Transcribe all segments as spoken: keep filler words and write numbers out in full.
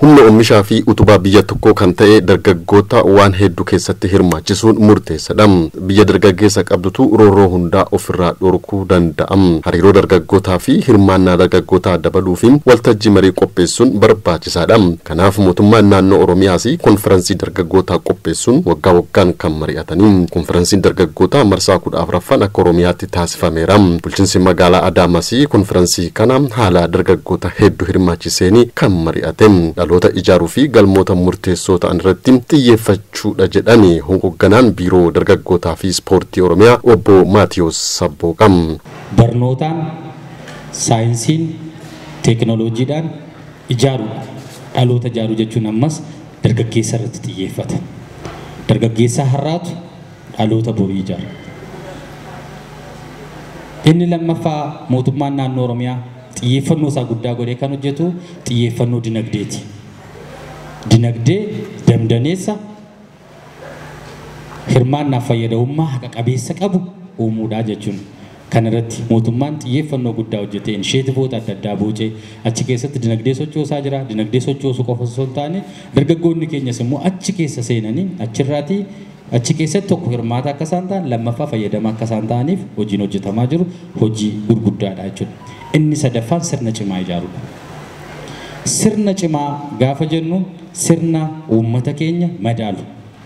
humna oomishaa fi utubaa biyya tokkoo kan ta'e dargaggoota waan hedduu keessatti hirmaachisuun murteessaadha. Biyya dargaggeessa qabdutu roorroo hundaa ofirraa dhorkuu danda'a. Hariiroo dargaggootaa fi hirmaannaa dargaggootaa dabaluu fi waltajjii marii qopheessuun barbaachisaadha. Kanaaf mootummaan naannoo Oromiyaas konferansii dargaggootaa qopheessuun waggaa waggaan kan mari'atanii. Konferansiin dargaggootaa marsaa kudha afuraffaan akka Oromiyaatti taasifameera. Bulchiinsi magaalaa Adaamaas konferansii kana haala dargaggoota hedduu hirmaachiseen kan mari'ate. Dhaloota ijaaruu fi galmoota murteessoo ta'an irratti xiyyeeffachuudha jedhanii hoogganaan biiroo dargaggootaa fi ispoortii Oromiyaa obbo Maatiyos Sabbooqam. Barnootaan, saayinsiin, teekinooloojiidhaan ijaaruu dhaloota ijaaruu jechuun ammas dargaggeessa irratti xiyyeeffata. Dargaggeessa har'aatu dhaloota borii ijaara. Inni lammaffaa mootummaan naannoo Oromiyaa xiyyeeffannoo isaa guddaa godhee kan hojjetu xiyyeeffannoo dinagdeeti. Dinagdee damdaneessa hirmaannaaf fayyadamummaa haqa qabeessa qabu uumuudha jechuun. Kana irratti mootummaan xiyyeeffannoo guddaa hojjetee inisheetivoota adda addaa boocee achi keessatti dinagdee sochoosaa jira. Dinagdee sochoosuu qofa osoo hin taane dargaggoonni keenyas immoo achi keessa seenanii achirraatii achi keessatti tokko hirmaata akka isaan ta'an lammaffaa fayyadamaa akka isaan ta'aniif hojiin hojjetamaa jiru hojii gurguddaadha jechuudha. Inni sadaffaan sirna cimaa ijaaruudha. Sirna cimaa gaafa jennu sirna uummata keenya madaalu.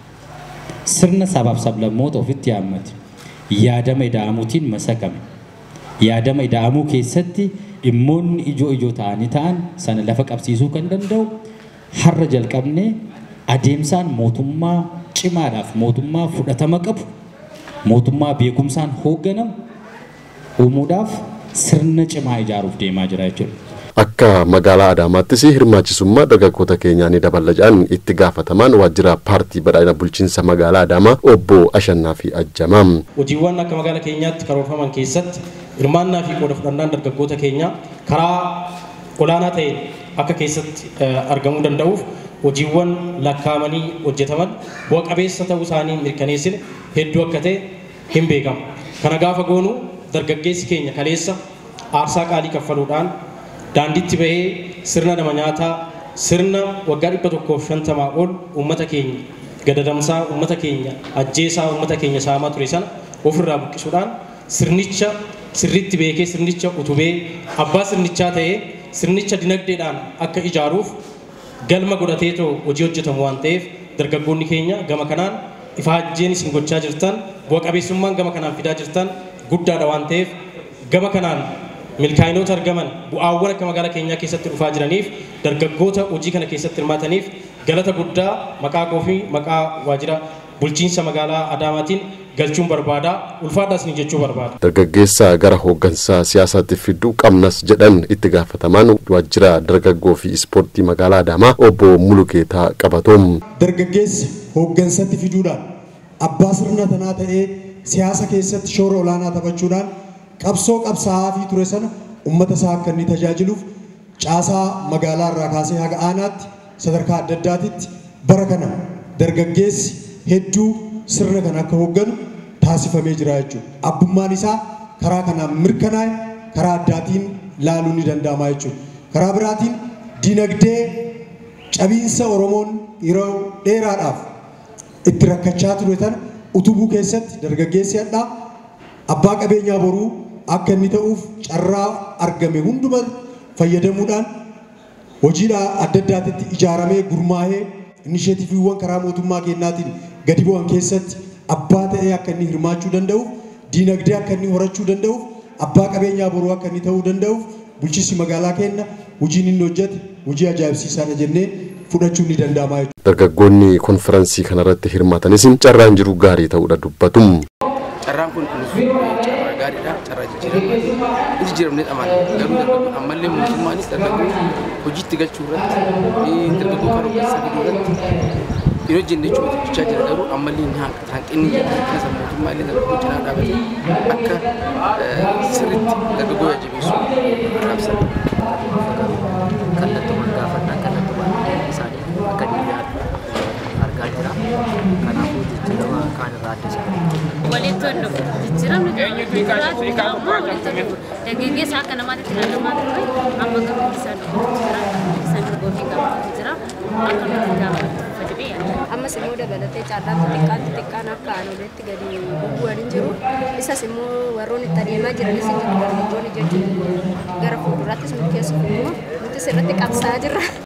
Sirna sabaaf sablammoota ofitti haammate. Yaadama ida'amuutiin masakame. Yaadama ida'amuu keessatti dhimmoonni ijoo ijoo ta'anii ta'an sana lafa qabsiisuu kan danda'u har'a jalqabnee adeemsaan mootummaa cimaadhaaf mootummaa fudhatama qabu mootummaa beekumsaan hoogganamu uumuudhaaf sirna cimaa ijaaruuf deemaa jira jechuudha. Akka magaalaa Adaamaattis hirmaachisummaa dargaggoota keenyaa ni dabala jedhan itti gaafatamaan waajjira paartii badhaadhina bulchiinsa magaalaa Adaamaa obbo Ashannaa fi Ajjamaa. Hojiiwwan akka magaalaa keenyaatti karoorfaman keessatti hirmaannaa fi qooda fudhannaan dargaggoota keenyaa karaa olaanaa ta'een akka keessatti argamuu danda'uuf hojiiwwan lakkaa'amanii hojjetaman bu'a qabeessa ta'uu isaanii mirkaneessine hedduu akka ta'e hin beekamu. Kana gaafa goonu dargaggeessi keenya kaleessa aarsaa qaalii kaffaluudhaan daandiitti bahee sirna nama nyaataa sirna waggaa dhibba tokkoof shantamaa ol uummata keenya gadadamsaa uummata keenya ajjeesaa uummata keenya saamaa ture sana ofirraa buqqisuudhaan sirnicha sirriitti beekee sirnicha utubee abbaa sirnichaa ta'ee sirnicha dinagdeedhaan akka ijaaruuf galma godhatee too hojii hojjetamu waan ta'eef dargaggoonni keenya gama kanaan ifaajjeen isin gochaa jirtan bu'a qabeessummaan gama kanaan fidaa jirtan guddaadha waan ta'eef gama kanaan milkaa'inoota argaman bu'aawwan akka magaalaa keenyaa keessatti dhufaa jiraniif dargaggoota hojii kana keessatti hirmaataniif galata guddaa maqaa koo fi maqaa waajjira bulchiinsa magaalaa Adaamaatiin galchuun barbaada ulfaadhaas ni jechuu barbaada. Dargaggeessa gara hooggansa siyaasaatti fiduu qabnas jedhan itti gaafatamaan waajjira dargaggoo fi ispoortii magaalaa Adaamaa obbo Mulugeetaa Qabatoom. Dargaggeessa hooggansatti fiduudhaan abbaa sirna tanaa ta'ee siyaasa keessatti shoora olaanaa taphachuudhaan qabsoo qabsaa'aa fi ture sana uummata isaa akka inni tajaajiluuf caasaa magaalaa irraa kaasee haga aanaatti sadarkaa adda addaatitti bara kana dargaggeessi hedduu sirna kana akka hoogganu taasifamee jira jechuudha. Abbummaan isaa karaa kanaan mirkanaa'e karaa addaatiin laaluu ni danda'ama jechuudha. Karaa biraatiin dinagdee cabiinsa Oromoon yeroo dheeraadhaaf itti rakkachaa ture tana utubuu keessatti dargaggeessi hadhaa abbaa qabeenyaa boruu akka inni ta'uuf carraa argame hunduma fayyadamuudhaan hojiidhaa adda addaatti ijaaramee gurmaa'ee inisheetiiviiwwan karaa mootummaa keenyaatiin gadi bu'an keessatti abbaa ta'ee akka inni hirmaachuu danda'uuf diinagdee akka inni horachuu danda'uuf abbaa qabeenyaa boruu akka inni ta'uu danda'uuf bulchiinsi magaalaa keenya hojiin inni hojjete hojii ajaa'ibsiisaadha jennee fudhachuun ni danda'ama jechuudha. Dargaggoonni konferansii kanarratti hirmaatanis carraan jiru gaarii ta'uudha dubbatu. Carraan kun carraa gaariidha, carraa jijjiiramaa. Inni jijjiiramne dhamaan garuu dargaggoon ammallee mootummaanis dargaggoo hojiitti galchuu irratti dargaggoo karoora keessa fiduu irratti yeroo jenne jechuun hojjechaa jira garuu ammallee ni hanqinni jedhama keessa mootummaa illee dargaggoo cinaa dhaabatee akka sirriitti dargaggoo jajjabeessu raabsa. Kallattumaan gaafannaan kallattumaan isaanii akka dhiyaatu argaa jira. Kanaafuu jijjiirama kaan irraa adda isa walitti hundufu jijjiiramni dargaggeessa akka namaatti ilaalamaa ture amma garuu isaan isaan goofii qaba. hedduutu jira. Akka nuti gaafatu jedhee yaada. Ammas immoo dabalatee caallaan xixiqqaan xixiqqaan akka aanoleetti gadi bu'uun hin jiru. Isas immoo warroon itti adeemaa jiranis hin jiru dargaggoonni jechuudha. Gara fuulduraattis nu keessumaa nuti sirriitti qabsaa jirra.